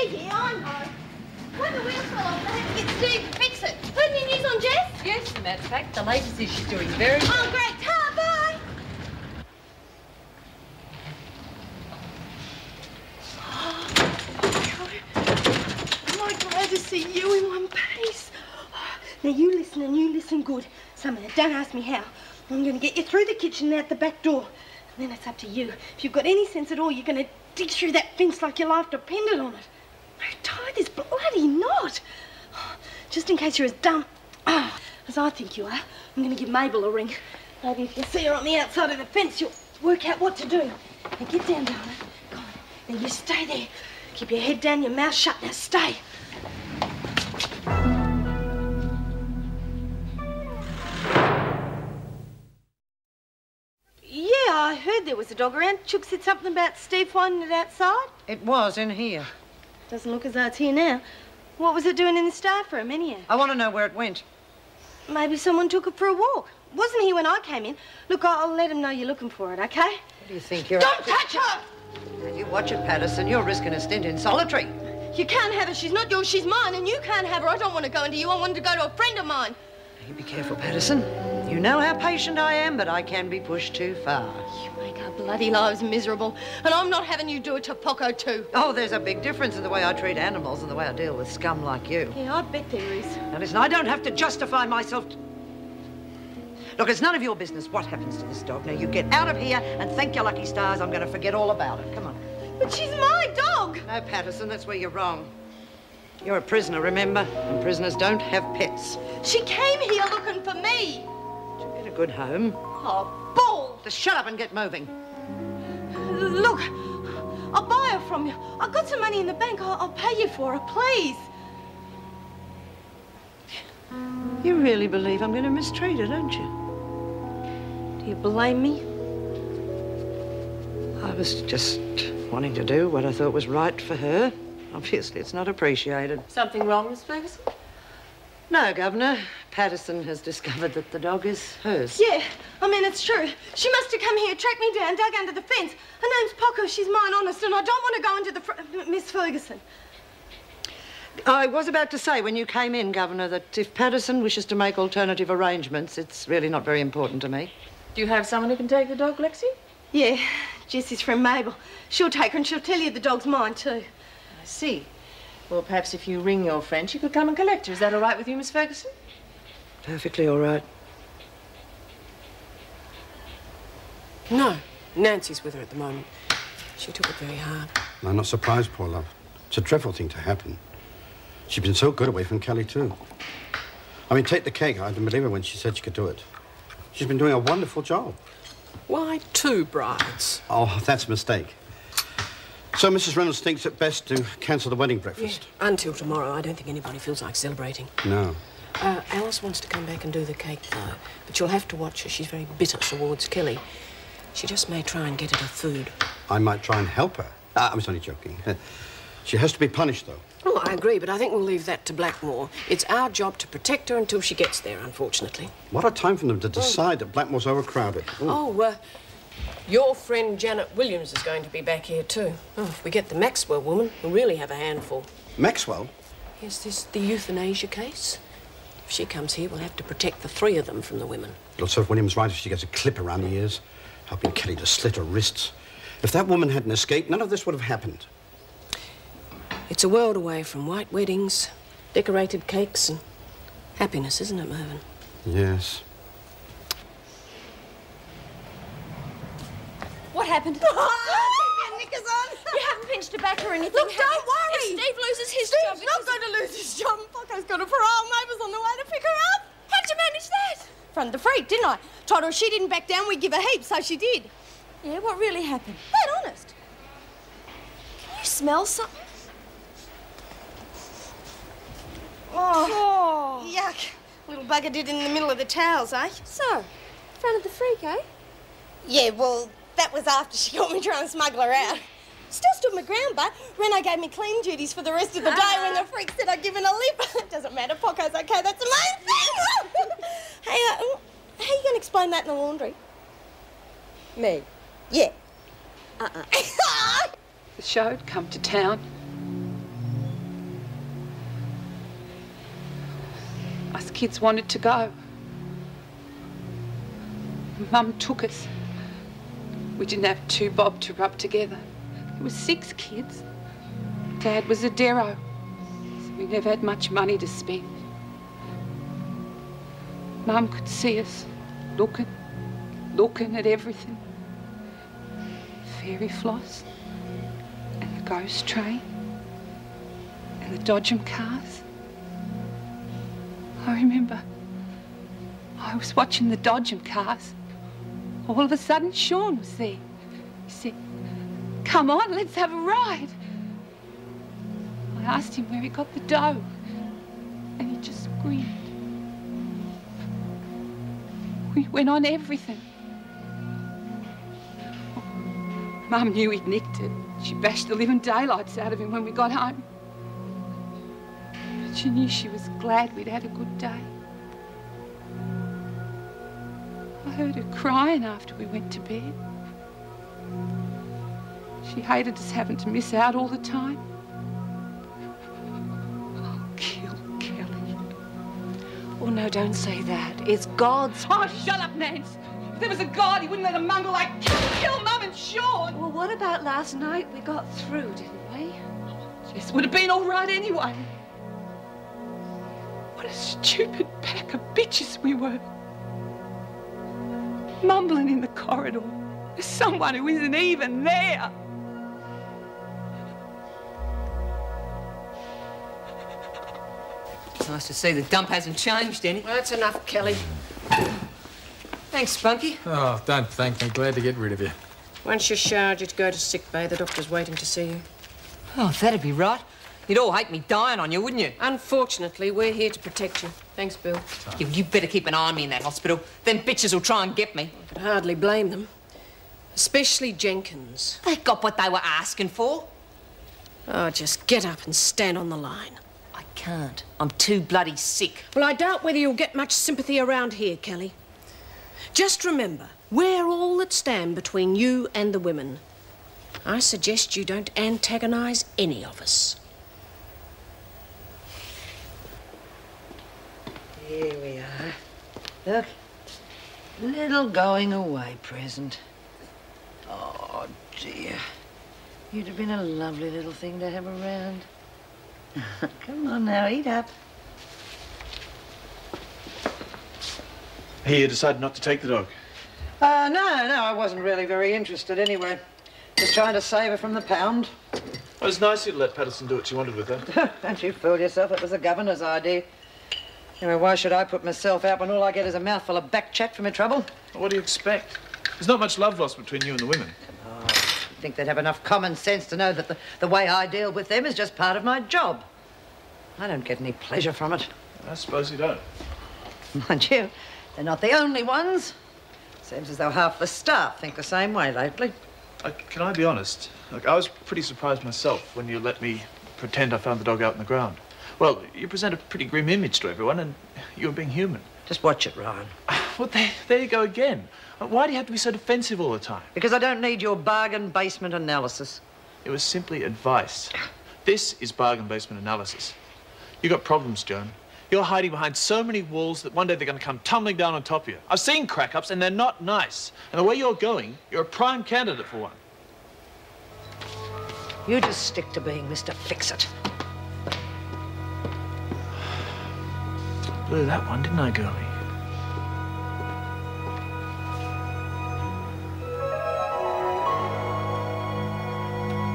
easy, I know. When the wheels fell off, I had to get Steve to fix it. Heard any news on Jess? Yes, as a matter of fact, the latest is she's doing very well. Oh, great. Ta, bye. Am I glad to see you in one piece? Now, you listen and you listen good. Summer, don't ask me how. I'm going to get you through the kitchen and out the back door. And then it's up to you. If you've got any sense at all, you're going to dig through that fence like your life depended on it. Now, tie this bloody knot. Just in case you're as dumb as I think you are, I'm going to give Mabel a ring. Maybe if you see her on the outside of the fence, you'll work out what to do. Now, get down, darling. Come on. Now, you stay there. Keep your head down, your mouth shut. Now, stay. Yeah, I heard there was a dog around. Chook said something about Steve finding it outside. It was in here. Doesn't look as though it's here now. What was it doing in the staff room, anyhow? I want to know where it went. Maybe someone took it for a walk. Wasn't here when I came in. Look, I'll let him know you're looking for it, OK? What do you think you're... Don't touch her! Now, you watch it, Patterson. You're risking a stint in solitary. You can't have her. She's not yours, she's mine. And you can't have her. I don't want to go into you. I wanted to go to a friend of mine. You be careful, Patterson. You know how patient I am, but I can be pushed too far. You make our bloody lives miserable. And I'm not having you do it to Poco, too. Oh, there's a big difference in the way I treat animals and the way I deal with scum like you. Yeah, I bet there is. Now, listen, I don't have to justify myself. Look, it's none of your business what happens to this dog. Now, you get out of here and thank your lucky stars I'm going to forget all about it. Come on. But she's my dog. No, Patterson, that's where you're wrong. You're a prisoner, remember? And prisoners don't have pets. She came here looking for me. She'll get a good home. Oh, bull. Just shut up and get moving. Look, I'll buy her from you. I've got some money in the bank. I'll pay you for her, please. You really believe I'm going to mistreat her, don't you? Do you blame me? I was just wanting to do what I thought was right for her. Obviously, it's not appreciated. Something wrong, Miss Ferguson? No, Governor. Patterson has discovered that the dog is hers. Yeah, I mean, it's true. She must have come here, tracked me down, dug under the fence. Her name's Poco. She's mine, honest, and I don't want to go into the Miss Ferguson. I was about to say when you came in, Governor, that if Patterson wishes to make alternative arrangements, it's really not very important to me. Do you have someone who can take the dog, Lexi? Yeah, Jessie's friend Mabel. She'll take her and she'll tell you the dog's mine too. I see. Well, perhaps if you ring your friend, she could come and collect her. Is that all right with you, Miss Ferguson? Perfectly all right. No, Nancy's with her at the moment. She took it very hard. I'm not surprised, poor love. It's a dreadful thing to happen. She's been so good away from Kelly, too. I mean, take the cake. I didn't believe her when she said she could do it. She's been doing a wonderful job. Why 2 brides? Oh, that's a mistake. So Mrs. Reynolds thinks it best to cancel the wedding breakfast? Yeah, until tomorrow. I don't think anybody feels like celebrating. No. Alice wants to come back and do the cake, though. But you'll have to watch her. She's very bitter towards Kelly. She just may try and get at her food. I might try and help her. I was only joking. She has to be punished, though. Oh, I agree, but I think we'll leave that to Blackmore. It's our job to protect her until she gets there, unfortunately. What a time for them to decide that Blackmore's overcrowded. Ooh. Oh, your friend Janet Williams is going to be back here, too. Oh, if we get the Maxwell woman, we'll really have a handful. Maxwell? Yes, this the euthanasia case. If she comes here, we'll have to protect the 3 of them from the women. It'll serve Williams right if she gets a clip around the ears, helping Kelly to slit her wrists. If that woman hadn't escaped, none of this would have happened. It's a world away from white weddings, decorated cakes, and happiness, isn't it, Mervyn? Yes. What happened? You haven't pinched her back or anything. Look, don't worry. If Steve loses his Steve's not going to lose his job. Poco's got a parole. Mabel's on the way to pick her up. How'd you manage that? Front the freak, didn't I? Told her if she didn't back down, we'd give her heaps, so she did. Yeah, what really happened? Dead honest. Can you smell something? Oh, yuck. Little bugger did in the middle of the towels, eh? So, front of the freak, eh? Yeah, well, that was after she got me trying to smuggle her out. Still stood my ground, but Reno gave me clean duties for the rest of the day when the freak said I'd given a lip. It doesn't matter, Poco's okay, that's the main thing. Hey, how are you going to explain that in the laundry? Me? Yeah. The show had come to town. kids wanted to go. Mum took us. We didn't have 2 bob to rub together. There were 6 kids. Dad was a dero, so we never had much money to spend. Mum could see us looking at everything. Fairy floss and the ghost train and the Dodgem cars. I remember I was watching the Dodgem cars. All of a sudden, Sean was there. He said, "Come on, let's have a ride." I asked him where he got the dough, and he just grinned. We went on everything. Mum knew he'd nicked it. She bashed the living daylights out of him when we got home. But she knew she was glad we'd had a good day. I heard her crying after we went to bed. She hated us having to miss out all the time. I'll kill Kelly. Oh, no, don't say that. It's God's... Oh, shut up, Nance. If there was a God, he wouldn't let a mongrel like kill Mum and Sean. Well, what about last night? We got through, didn't we? This would have been all right anyway. What a stupid pack of bitches we were. Mumbling in the corridor. There's someone who isn't even there. Nice to see the dump hasn't changed any. Well, that's enough, Kelly. Thanks, Spunky. Oh, don't thank me. Glad to get rid of you. Once you're showered, you'd go to sick bay. The doctor's waiting to see you. Oh, that'd be right. You'd all hate me dying on you, wouldn't you? Unfortunately, we're here to protect you. Thanks, Bill. You better keep an eye on me in that hospital. Them bitches will try and get me. I could hardly blame them. Especially Jenkins. They got what they were asking for. Oh, just get up and stand on the line. I can't. I'm too bloody sick. Well, I doubt whether you'll get much sympathy around here, Kelly. Just remember, we're all that stand between you and the women. I suggest you don't antagonise any of us. Here we are. Look, little going away present. Oh, dear. You'd have been a lovely little thing to have around. Come on now, eat up. He decided not to take the dog. No, I wasn't really very interested anyway. Just trying to save her from the pound. It was nice of you to let Patterson do what she wanted with her. Don't you fool yourself, it was the governor's idea. Anyway, why should I put myself out when all I get is a mouthful of back chat for my trouble? Well, what do you expect? There's not much love lost between you and the women. I think they'd have enough common sense to know that the way I deal with them is just part of my job. I don't get any pleasure from it. I suppose you don't. Mind you, they're not the only ones. Seems as though half the staff think the same way lately. Can I be honest? Look, I was pretty surprised myself when you let me pretend I found the dog out in the ground. Well, you present a pretty grim image to everyone, and you're being human. Just watch it, Ryan. Well, there you go again. Why do you have to be so defensive all the time? Because I don't need your bargain basement analysis. It was simply advice. This is bargain basement analysis. You got problems, Joan. You're hiding behind so many walls that one day they're going to come tumbling down on top of you. I've seen crack-ups, and they're not nice. And the way you're going, you're a prime candidate for one. You just stick to being Mr. Fix-It. Blew that one, didn't I, girlie?